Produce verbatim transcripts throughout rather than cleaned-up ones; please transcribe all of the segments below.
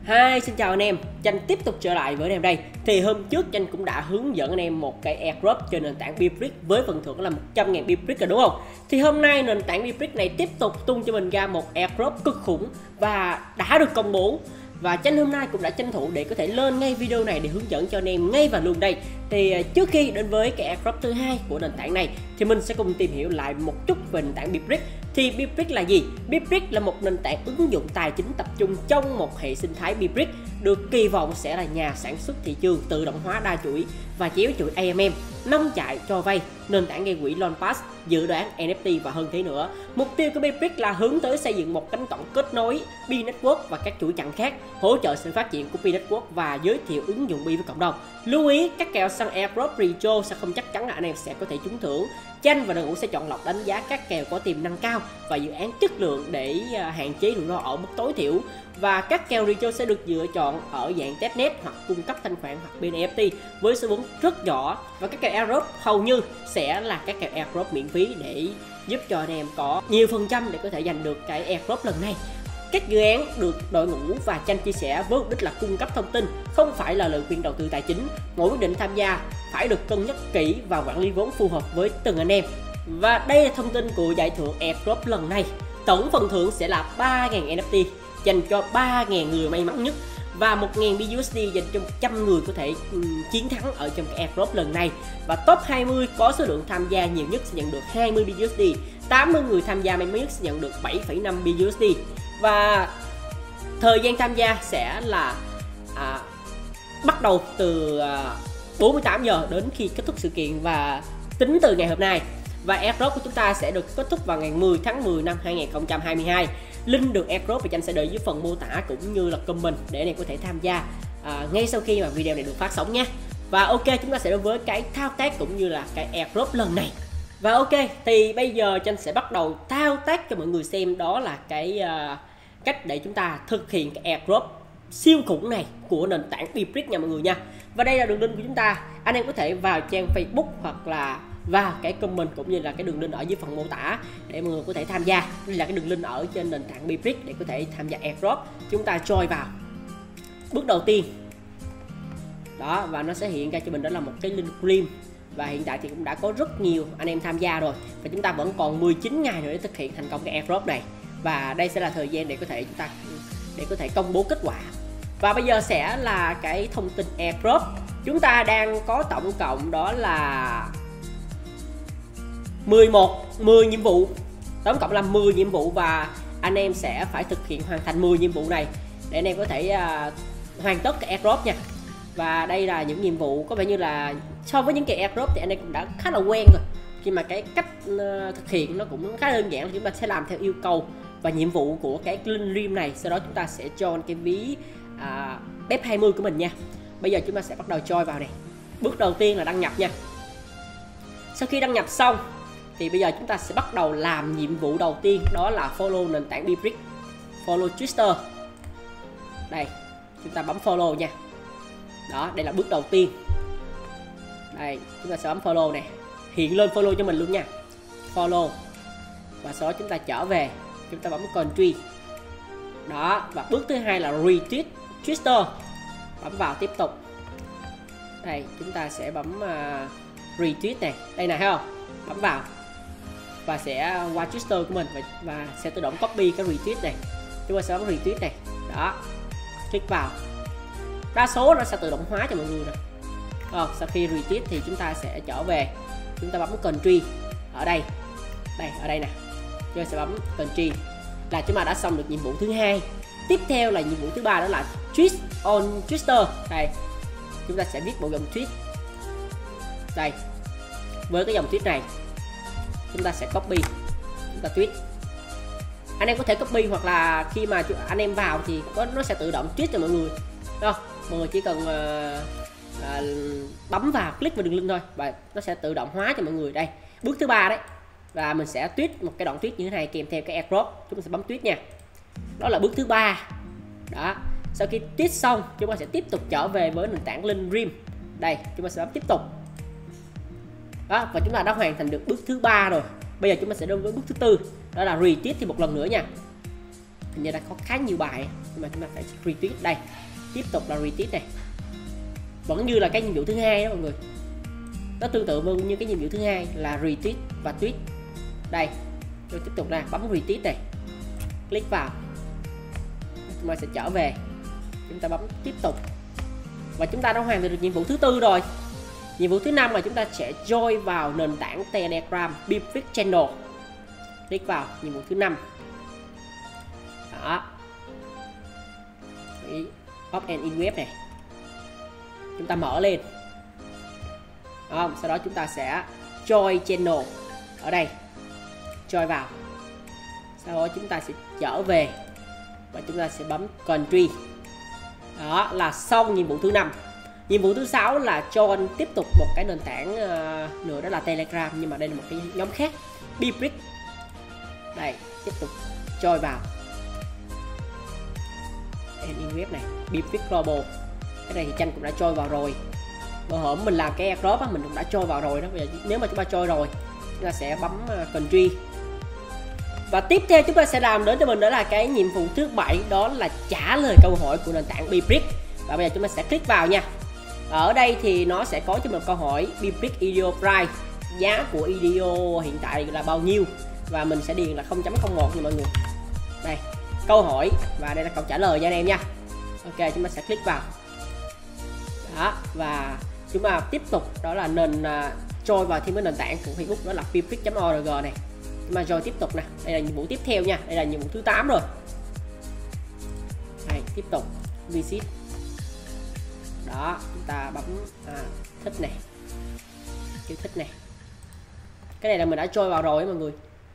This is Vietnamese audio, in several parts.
Hi, xin chào anh em, Chanh tiếp tục trở lại với anh em đây. Thì hôm trước Chanh cũng đã hướng dẫn anh em một cái airdrop trên nền tảng Bibrick với phần thưởng là một trăm ngàn Bibrick rồi đúng không? Thì hôm nay nền tảng Bibrick này tiếp tục tung cho mình ra một airdrop cực khủng và đã được công bố. Và Chanh hôm nay cũng đã tranh thủ để có thể lên ngay video này để hướng dẫn cho anh em ngay và luôn đây. Thì trước khi đến với cái airdrop thứ hai của nền tảng này thì mình sẽ cùng tìm hiểu lại một chút về nền tảng Bibrick. Thì Bibrick là gì? Bibrick là một nền tảng ứng dụng tài chính tập trung trong một hệ sinh thái Bibrick, được kỳ vọng sẽ là nhà sản xuất thị trường tự động hóa đa chuỗi và chéo chuỗi a em em, nông chạy cho vay, nền tảng gây quỹ Launchpad, dự đoán en ép tê và hơn thế nữa. Mục tiêu của Bibrick là hướng tới xây dựng một cánh cổng kết nối Bi Network và các chuỗi chặng khác, hỗ trợ sự phát triển của Bi Network và giới thiệu ứng dụng Bi với cộng đồng. Lưu ý các kèo săn airdrop retro sẽ không chắc chắn là anh em sẽ có thể trúng thưởng. Chanh và đội ngũ sẽ chọn lọc đánh giá các kèo có tiềm năng cao và dự án chất lượng để hạn chế rủi ro ở mức tối thiểu. Và các kèo retro sẽ được lựa chọn ở dạng testnet hoặc cung cấp thanh khoản hoặc bên en ép tê với số vốn rất nhỏ. Và các kèo airdrop hầu như sẽ là các kèo airdrop miễn phí để giúp cho anh em có nhiều phần trăm để có thể giành được cái airdrop lần này. Các dự án được đội ngũ và Chanh chia sẻ với mục đích là cung cấp thông tin, không phải là lời khuyên đầu tư tài chính. Mỗi quyết định tham gia phải được cân nhắc kỹ và quản lý vốn phù hợp với từng anh em. Và đây là thông tin của giải thưởng airdrop lần này. Tổng phần thưởng sẽ là ba nghìn en ép tê dành cho ba nghìn người may mắn nhất và một nghìn bi u ét đê dành cho một trăm người có thể um, chiến thắng ở trong cái airdrop lần này. Và top hai mươi có số lượng tham gia nhiều nhất sẽ nhận được hai mươi bi u ét đê, tám mươi người tham gia may mắn nhất sẽ nhận được bảy phẩy năm bi u ét đê. Và thời gian tham gia sẽ là à, bắt đầu từ à, bốn mươi tám giờ đến khi kết thúc sự kiện và tính từ ngày hôm nay. Và airdrop của chúng ta sẽ được kết thúc vào ngày mười tháng mười năm hai nghìn không trăm hai mươi hai. Link được airdrop thì Chanh sẽ để dưới phần mô tả cũng như là comment để anh em có thể tham gia à, ngay sau khi mà video này được phát sóng nhé. Và ok, chúng ta sẽ đến với cái thao tác cũng như là cái airdrop lần này. Và ok, thì bây giờ Chanh sẽ bắt đầu thao tác cho mọi người xem, đó là cái uh, cách để chúng ta thực hiện cái airdrop siêu khủng này của nền tảng Bibrick nha mọi người nha. Và đây là đường link của chúng ta. Anh em có thể vào trang Facebook hoặc là vào cái comment cũng như là cái đường link ở dưới phần mô tả để mọi người có thể tham gia. Đây là cái đường link ở trên nền tảng Bibrick để có thể tham gia airdrop. Chúng ta join vào. Bước đầu tiên. Đó, và nó sẽ hiện ra cho mình đó là một cái link cream. Và hiện tại thì cũng đã có rất nhiều anh em tham gia rồi. Và chúng ta vẫn còn mười chín ngày nữa để thực hiện thành công cái airdrop này. Và đây sẽ là thời gian để có thể chúng ta để có thể công bố kết quả. Và bây giờ sẽ là cái thông tin airdrop. Chúng ta đang có tổng cộng đó là mười một, mười nhiệm vụ. Tổng cộng là mười nhiệm vụ và anh em sẽ phải thực hiện hoàn thành mười nhiệm vụ này để anh em có thể uh, hoàn tất cái airdrop nha. Và đây là những nhiệm vụ có vẻ như là so với những cái airdrop thì anh em cũng đã khá là quen rồi. Khi mà cái cách uh, thực hiện nó cũng khá đơn giản là chúng ta sẽ làm theo yêu cầu và nhiệm vụ của cái link stream này. Sau đó chúng ta sẽ join cái ví uh, bép hai mươi của mình nha. Bây giờ chúng ta sẽ bắt đầu join vào này. Bước đầu tiên là đăng nhập nha. Sau khi đăng nhập xong thì bây giờ chúng ta sẽ bắt đầu làm nhiệm vụ đầu tiên, đó là follow nền tảng Bibrick, follow Twitter. Đây, chúng ta bấm follow nha. Đó, đây là bước đầu tiên. Đây, chúng ta sẽ bấm follow này, hiện lên follow cho mình luôn nha. Follow. Và sau đó chúng ta trở về, chúng ta bấm country. Đó, và bước thứ hai là retweet Twitter. Bấm vào tiếp tục. Đây, chúng ta sẽ bấm uh, retweet này. Đây nè, thấy không? Bấm vào và sẽ qua Twitter của mình và, và sẽ tự động copy cái retweet này. Chúng ta sẽ bấm retweet này. Đó, click vào. Đa số nó sẽ tự động hóa cho mọi người rồi. Ờ, sau khi retweet thì chúng ta sẽ trở về, chúng ta bấm country ở đây. Đây, ở đây nè. Chúng ta sẽ bấm country là chúng ta đã xong được nhiệm vụ thứ hai. Tiếp theo là nhiệm vụ thứ ba, đó là tweet on Twitter. Đây, chúng ta sẽ viết bộ dòng tweet. Đây, với cái dòng tweet này chúng ta sẽ copy, chúng ta tweet. Anh em có thể copy hoặc là khi mà anh em vào thì có nó sẽ tự động tweet cho mọi người. Đó, mọi người chỉ cần uh, uh, bấm vào, click vào đường link thôi và nó sẽ tự động hóa cho mọi người. Đây, bước thứ ba đấy. Và mình sẽ tweet một cái đoạn tweet như thế này kèm theo cái airdrop. Chúng ta sẽ bấm tweet nha. Đó là bước thứ ba. Đó, sau khi tweet xong chúng ta sẽ tiếp tục trở về với nền tảng link stream. Đây, chúng ta sẽ bấm tiếp tục. Đó, và chúng ta đã hoàn thành được bước thứ ba rồi. Bây giờ chúng ta sẽ đến với bước thứ tư, đó là retweet thì một lần nữa nha. hình như đã có khá nhiều bài, nhưng mà chúng ta phải retweet đây. Tiếp tục là retweet này, vẫn như là cái nhiệm vụ thứ hai đó mọi người, nó tương tự như cái nhiệm vụ thứ hai là retweet và tweet. Đây, rồi tiếp tục ra bấm retweet này, click vào, chúng ta sẽ trở về, chúng ta bấm tiếp tục và chúng ta đã hoàn thành được nhiệm vụ thứ tư rồi. Nhiệm vụ thứ năm là chúng ta sẽ join vào nền tảng Telegram Beefrick Channel. Click vào nhiệm vụ thứ năm. Đó. Off and in web này. Chúng ta mở lên. Đó, sau đó chúng ta sẽ join channel ở đây. Join vào. Sau đó chúng ta sẽ trở về và chúng ta sẽ bấm country. Đó là xong nhiệm vụ thứ năm. Nhiệm vụ thứ sáu là join tiếp tục một cái nền tảng uh, nữa, đó là Telegram, nhưng mà đây là một cái nhóm khác, Beefrick. Đây, tiếp tục join vào. And in web này, Beefrick Global. Cái này thì Chanh cũng đã join vào rồi. Bữa hổm mình làm cái airdrop á, mình cũng đã join vào rồi đó. Bây giờ nếu mà chúng ta join rồi, chúng ta sẽ bấm uh, country. Và tiếp theo chúng ta sẽ làm đến cho mình đó là cái nhiệm vụ thứ bảy, đó là trả lời câu hỏi của nền tảng Beefrick. Và bây giờ chúng ta sẽ click vào nha. Ở đây thì nó sẽ có cho mình câu hỏi Beefrick i đê ô price, giá của i đê ô hiện tại là bao nhiêu, và mình sẽ điền là không chấm không một nha mọi người. Đây, câu hỏi và đây là câu trả lời nha anh em nha. Ok, chúng ta sẽ click vào. Đó, và chúng ta tiếp tục đó là nền uh, join vào thêm cái nền tảng của Facebook, đó là beefrick chấm org này. Chúng ta join tiếp tục nè. Đây là nhiệm vụ tiếp theo nha. Đây là nhiệm vụ thứ tám rồi. Đây, tiếp tục visit. Đó, chúng ta bấm à, thích này, chữ thích này. Cái này là mình đã join vào rồi mọi người.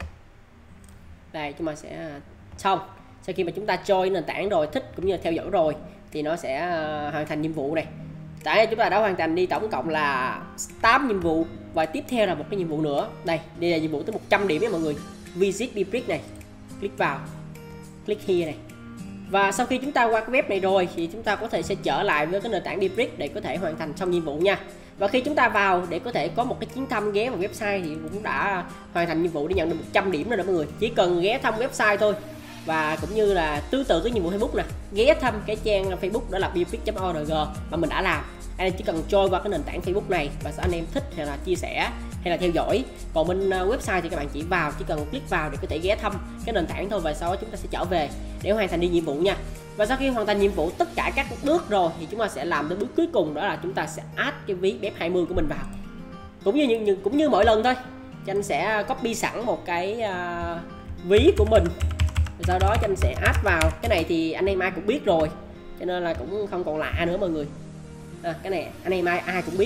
Đây, chúng ta sẽ xong. Sau khi mà chúng ta join nền tảng rồi, thích cũng như là theo dõi rồi, thì nó sẽ uh, hoàn thành nhiệm vụ này. Tại chúng ta đã hoàn thành đi tổng cộng là tám nhiệm vụ, và tiếp theo là một cái nhiệm vụ nữa. Đây, đây là nhiệm vụ tới một trăm điểm nha mọi người. Visit Beefrick này, click vào, click here này. Và sau khi chúng ta qua cái web này rồi thì chúng ta có thể sẽ trở lại với cái nền tảng Beefrick để có thể hoàn thành xong nhiệm vụ nha. Và khi chúng ta vào để có thể có một cái chuyến thăm ghé vào website thì cũng đã hoàn thành nhiệm vụ để nhận được một trăm điểm rồi đó mọi người. Chỉ cần ghé thăm website thôi. Và cũng như là tương tự cái nhiệm vụ Facebook nè, ghé thăm cái trang Facebook đó là beefrick chấm org mà mình đã làm. Anh em chỉ cần join vào cái nền tảng Facebook này và sao anh em thích hay là chia sẻ hay là theo dõi. Còn bên website thì các bạn chỉ vào, chỉ cần click vào để có thể ghé thăm cái nền tảng thôi, và sau đó chúng ta sẽ trở về để hoàn thành đi nhiệm vụ nha. Và sau khi hoàn thành nhiệm vụ tất cả các bước rồi thì chúng ta sẽ làm đến bước cuối cùng, đó là chúng ta sẽ add cái ví bê e ép hai mươi của mình vào. Cũng như, như cũng như mọi lần thôi, Chanh sẽ copy sẵn một cái uh, ví của mình, sau đó Chanh sẽ add vào. Cái này thì anh em ai cũng biết rồi, cho nên là cũng không còn lạ nữa mọi người. À, cái này anh em ai ai cũng biết.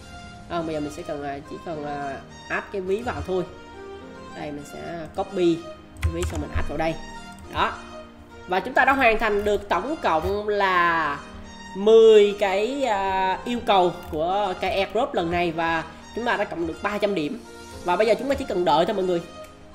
À, bây giờ mình sẽ cần chỉ cần add cái ví vào thôi. Đây mình sẽ copy cái ví xong mình add vào đây. Đó. Và chúng ta đã hoàn thành được tổng cộng là mười cái uh, yêu cầu của cái airdrop lần này, và chúng ta đã cộng được ba trăm điểm. Và bây giờ chúng ta chỉ cần đợi thôi mọi người.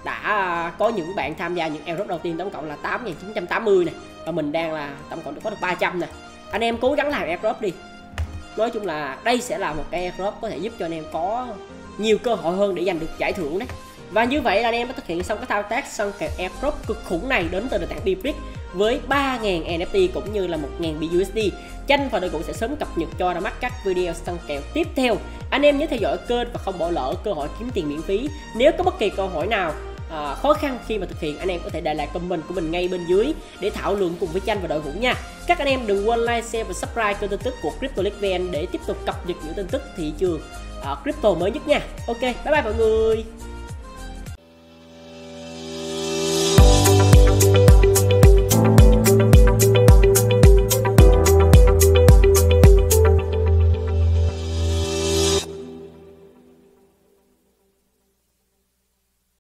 Đã có những bạn tham gia những airdrop đầu tiên tổng cộng là tám nghìn chín trăm tám mươi này, và mình đang là tổng cộng có được ba trăm nè. Anh em cố gắng làm airdrop đi. Nói chung là đây sẽ là một cái airdrop có thể giúp cho anh em có nhiều cơ hội hơn để giành được giải thưởng đấy. Và như vậy là anh em đã thực hiện xong cái thao tác săn kèo airdrop cực khủng này đến từ nền tảng Beefrick với ba nghìn en ép tê cũng như là một nghìn bê u ét đê. Chanh và đội ngũ sẽ sớm cập nhật cho ra mắt các video săn kèo tiếp theo. Anh em nhớ theo dõi kênh và không bỏ lỡ cơ hội kiếm tiền miễn phí. Nếu có bất kỳ câu hỏi nào À, khó khăn khi mà thực hiện, anh em có thể để lại comment của mình ngay bên dưới để thảo luận cùng với Chanh và đội ngũ nha. Các anh em đừng quên like, share và subscribe kênh tin tức của CryptoLeague vê en để tiếp tục cập nhật những tin tức thị trường uh, crypto mới nhất nha. Ok, bye bye mọi người.